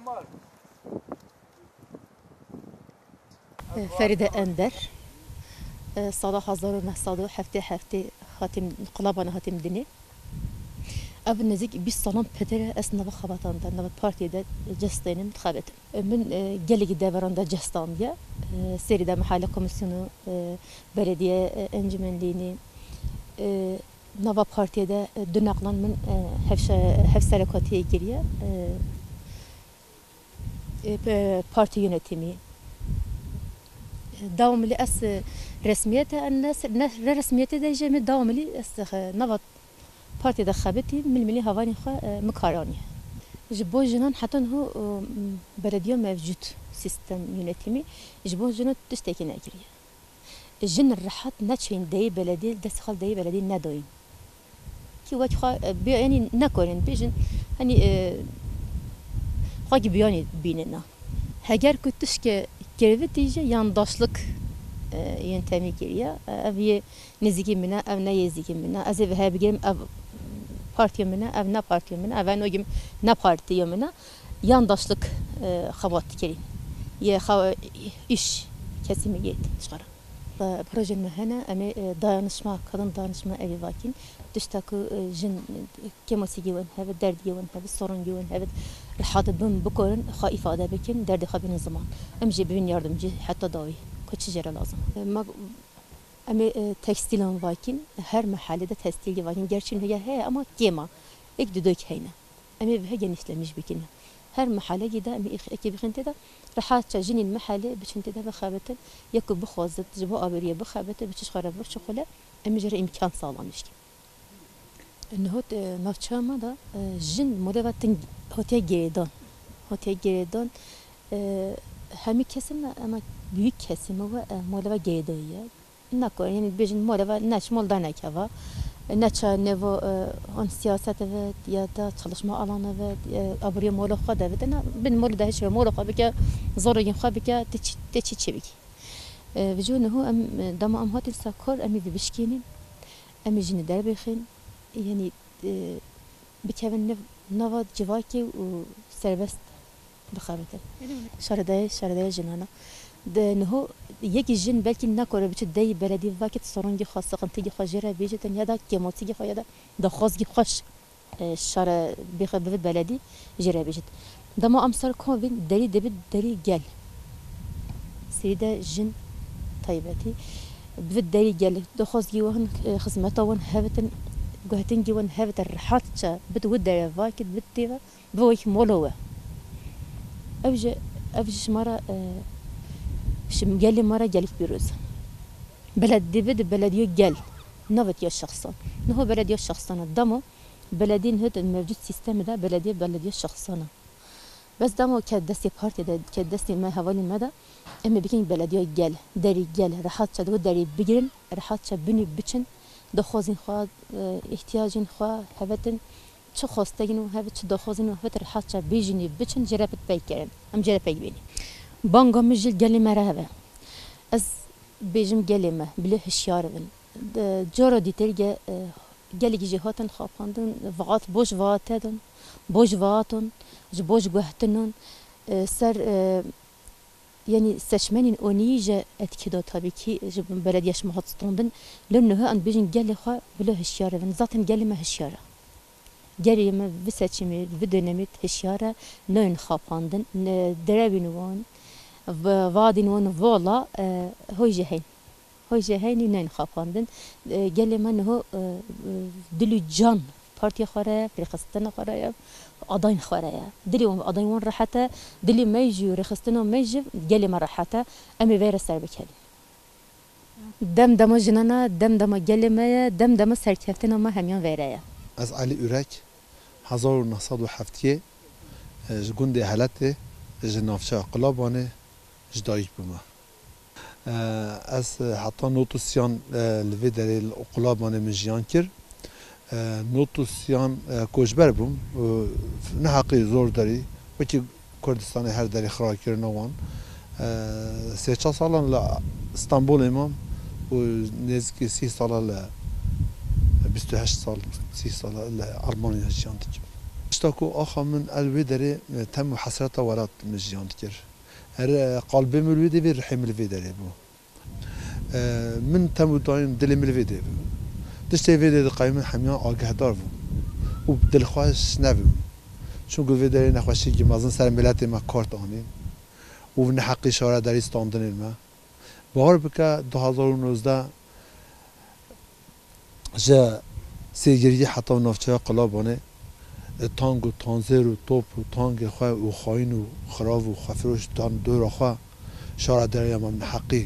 فريدة أندر سال 1977 خاتم انقلابنا هاتم دني أب نزيك 20 سالم بدر أسناب خبطان دا نبات بارتي دا جستين خبط من جلق دابران دا جستانيا سيري دا محل كوميسيون بلدية انجمنليني نبات بارتي دا دنقلان من هف سركاتي جريا بارتي يونتيمي داوم لي أس رسميته الناس رسميته دا جميع داوم لي أس نبات بارتي دا خابتي من ملي هواني خا مكاراني جبو جنان حتى هو بلدية موجود سيستم يونتيمي جبو جنان تشتكي ناجريا الجن الرحات ناتشين داي بلدي دسخال داي بلدي ندوين كي وقت خا يعني نكورن بيجن يعني خاك بياني بيننا هجر كنتش كرفتيجا yandaşlık yöntemi giriyor. Ev neziki mina, ev ne yeziki mina. Az ev hebigerim ev partiye mina, ev ne partiye mina. Ev ne gim ne partiye mina. Yandaşlık xabat kirin. Ya iş kesimi git çıkar. Projenin hene ama dayanışma, kadın dayanışma evi vakin. Dıştaki jin kemasi given, heve derdi given, heve sorun given, heve rahat edin بكون خائفة هذا بكين درد خبين الزمان أمجي بين yardımcı حتى داوي كل شيء جرى لازم ما أمي تكستيلان واكين her mahallede tekstil vakin gerçin هي ama كيما إك دودك هينا أمي بها genişlemiş بكين her mahalle gida أمي إكي بخنتي ده راح تجيني المحلة بشنتي ده بخابته يكو بخوزت جبو أبرية بخابته بتش خراب بشخلة أمي جرى إمكان صالح إنه نافشاما ده جن مدواتن هوتيا جيدان همي كسم أما büyük kesimi ve mola geydoya. Nako yani bizim mola naç molda ne kava. Naça nevo on siyaset evet ya da çalışma alanı evet abriye mola xada evet. Ben mola da hiç mola xada ki zorlayın xada ki teçi çevik. Vücudu hu am dama am hatil sakor ami bişkinin ami jini derbixin yani بكون نواد جواكي وسربست بخابته شرداي جنانا ده نهو يجي جن بلكي ناكور بتشد داي بلدي واكت صرونجي خاصة قنتيجي خاجرة بيجتن يدا كيموتيجي خايدا ده خاصجي خش شر بخبر بلدي جرا بيجت ده ما أمسر كوفين داري دبت داري جال سيدا جن طيبتي بفت داري جال ده خاصجي وهن خدمته وهن هبتن قهتنجي وان هذا الرحاتة بتودر فاكد بتيفا بويك مولوه أوجش مرة شمجالي مرة جالي بيروز بلد دبد بلديو جال نوت يا شخصان نهو بلديو شخصان الدمو بلدين هذا الموجود سيستم ده بلديو شخصانه بس دمو كدستي بارتي ده كدستي ما هوالي مدى اما بكين بلديو جال داري جال رحاتة دو داري بجرن رحاتة بني بچن دخوازين خواه احتياجين خواه هفتن چه خواستگین و هفت چه دخوازین و هفت رحات چه بیجینی بچن جربت بیکرن ام جرب بیبینی بانگا مجل گلی مرهبه از بیجم گلی مه بله هشیار بن جارا دیتر گلی جهاتن خواپاندن وقت بوش واتدن بوش واتن بوش گهتنن سر يعني استشمانين أونيجا أتكيدو طبي كي جب بلديش مهاتستوندن لأنه أن بيجن جالي خا بله هشيارة ونزاتن جالي ما هشيارة جالي ما بساتشمي بدنمت هشيارة نون خاباندن درابين وان وادين وان فولا هوي جهين نون خاباندن جالي ما إنه دلو جان بارتي خرا فريقستنا خرا أضاين خرايا دلي أضاين وان رحته دلي ما يجي رخصتنا ما يجي جالي ما رحته أمي غير سربكالي دم جنانا دم جالي ما دم سركفتنا ما هميان غيرها از علي أورك 1907 جوندي حالته جنافشة قلابانه جدايج بما از حتى نوتوسيان لفيدري القلابانه مجيان كر نوتوسيان کوچبر بوم نه حقی زور داری وقتی کردستان هر داری خراب کردن وان سه چهار سالن ل استانبول امام و نزدیک 30 سال ل 28 سال 30 سال ل آلمانیا جاندیم. تشتاكو آخا من الوی داره تم حسرت ولات مجیاند کر هر قلبي ملوی دی رحم ملوی داره بو من تم داين دل ملوی دی بو دشتی وی دی قایمن همیان آگه دار بو و دلخواهش نبیم چون گوی داره نخواشی که مازن سر ملت ما کارت آنیم و نحقی شاره داری ستاندن ما باور بکه 2019 جا سیگیری حتی نافچه قلابانه تانگ و تانزر و توپ و تانگ خواه و خاین و خراب و خفروش تان دور خواه شاره داری ما نحقی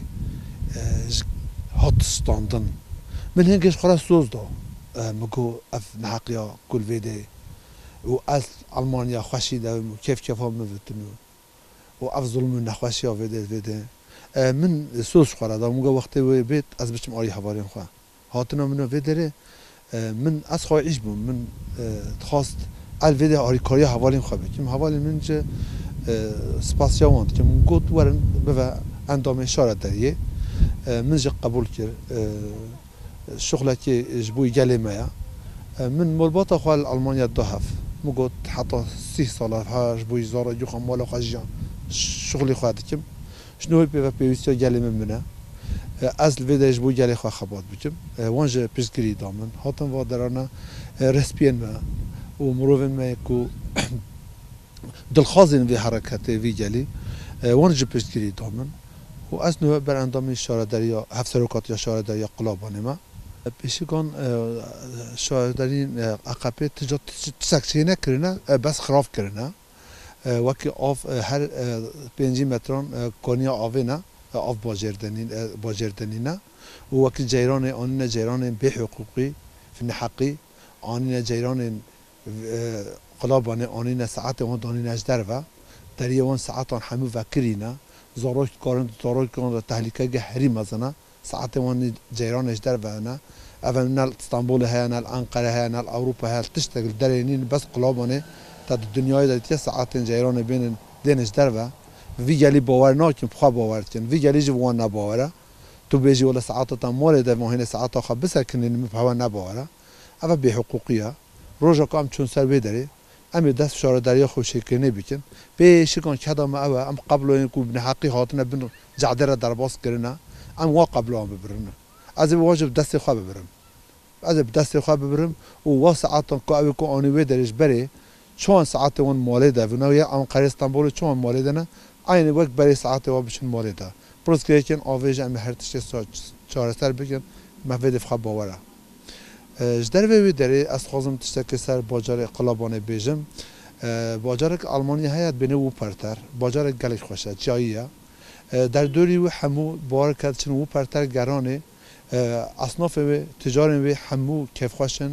هات ستاندن من هنگش خورا سوز دا مگو اف نحقی ها کل ویده و از آلمانیا خوشی دا کیف ها موتنو و اف ظلم نخوشی ها ویده من سوز خورا دا مگو وقتی وی بیت از بچم آری حوارین خواه هاتنا منو ویدره من از خواه ایش بوم من خواست الویده آری کاری حوالین خواه بکیم حوالی من جه سپاسیا واند که من گوت ورن بوا اندام اشاره داریه من جه قبول کرد شغله که جبوی گلی مایا من ملباتا خواه المانیا دو هف مگوت حتی 30 ساله ها جبوی زارا جو خام مالا خواه جیان شغلی خواه دکم شنوی پیوه پیویستیا گلی منه از الویده جبوی گلی خواه خباد بکم وانجه پیشگیری دامن هاتم و درانه رسپین ما و مروفن ما کو دلخوازین وی حرکت وی گلی وانجه پیشگیری دامن و از نوع بر اندام شارداری یا هفسروکات یا شارداری یا قلابانه ما پیشگان شارداری عقبه تجات تسکچه نکرنه بس خراف کرنه وکی آف هر 5 متران کنیا آوینا آف باجردنینا و وکی جیران آنین جیران به حقوقی فی حقی آنین جیران قلابانه آنین ساعت وان دانین اجدر و دریه وان ساعتان همه وکرینا زاروش کارن تهلیکه هری مزنا ساعت وان جیران اجدر و نه اول نال اسطنبول های نال انقره های نال اروپا های تشتغل درینین بس قلابانه تا دنیای دریه ساعت جیران بین دینش در و وی گلی باور نکن بخوا باور کن وی گلی جوان نباوره تو بیجی ولی ساعت تا مال ده ماهین ساعت آخر بسکنین مفهوم نباوره اول به حقوقیه روزا کام چون سر بدری امی دست شاره دریا خوشی کنی بکن بیشی کن کدام اوه ام قبل این کو بن حقی هاتنه بن جعدره درباس کرنه ام وا قبل ام ببرنه از واجب دست خواب ببرم از دست خواب ببرم و وا ساعت کو اوه کو آنی بدریش بری چون ساعت اون مالی ده و نویا ام قرار استانبول چون مالی ده نه aynı وقت برای ساعت و بچن مالی ده پروس که کن آویج ام هر تشت چهار سر بکن مفید فخاب باوره جدر وی داری از خواستم تشت سر باجار قلابانه بیجم باجار آلمانی هیات بینه و پرتر باجار گلش خوشه جاییه در دوری و همو بار کرد چون و پرتر گرانه اصناف و تجاری و همو کیف خوشن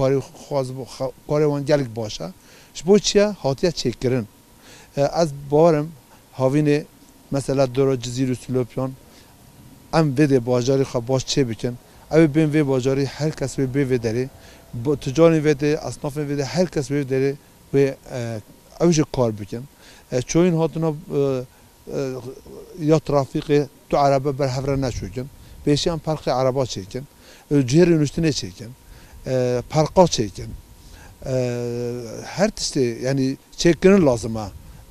کاری وان گلک باشه شبو چیه هاتیه چک کردن از بارم هاوینه مثلا دورا جزیره سلوپیان ام ویده باجاری خواه باش چه بکن اوی بین وی باجاری هر کس وی بی داره تجاری ویده اصناف ویده هر کس وی داره و اویش کار بکن چون هاتونا یا ترافیق تو عربه بر هفره نشوکن بیشی هم پرق عربا چیکن جهر نشتنه چیکن پرقا چیکن هر تشتی یعنی چیکنن لازمه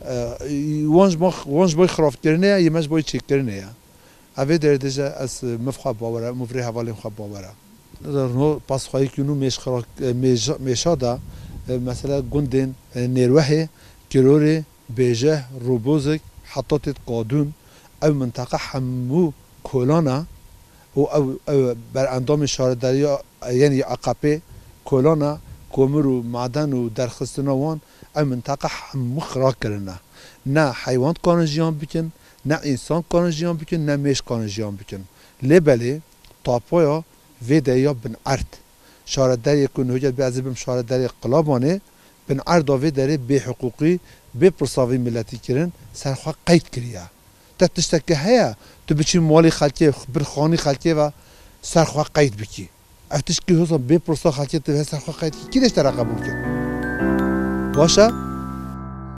وانج باید خراف کرنه یا یمش باید چک کرنه یا اوه درده از مفخواب باوره مفری حوالی مخواب باوره در نو پس خواهی کنو میشادا مثلا گندین نیروه گروره بیجه روبوزک حطات قادون او منطقه همو کولانا و او بر اندام شارداری یعنی عقبه کولانا کومر و معدن و درخستنوان او منطقه همو خراب کرنه نه حیوان کان جیان بکن نه انسان کان جیان بکن نه میش کان جیان بکن لبلی تاپویا ویده یا بن ارد شارداری کن هجت بیازبیم شارداری قلابانه بن ارد و ویده به حقوقی به پرساوی ملتی کرن سرخواه قید کریه تا تشتکه هیا تو بچی مالی خلکه برخانی خلکه و سرخواه قید بکی افتش که حسن به پرسا خلکه تو سرخواه قید کی دشتر قبول کرد باشه